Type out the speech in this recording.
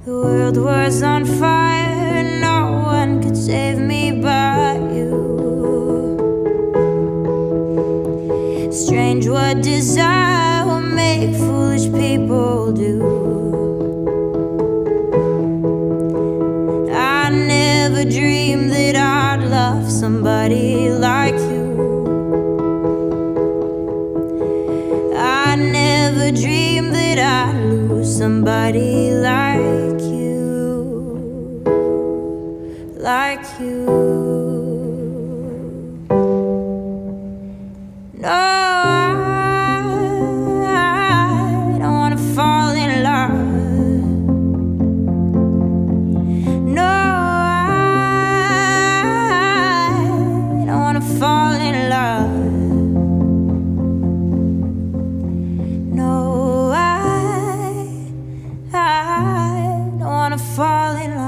The world was on fire, no one could save me but you. Strange what desire will make foolish people do. I never dreamed that I'd love somebody like you. I never dreamed that I'd lose somebody like you, like you. No, I don't wanna fall in love. No, I don't wanna fall in love. No, I don't wanna fall in love.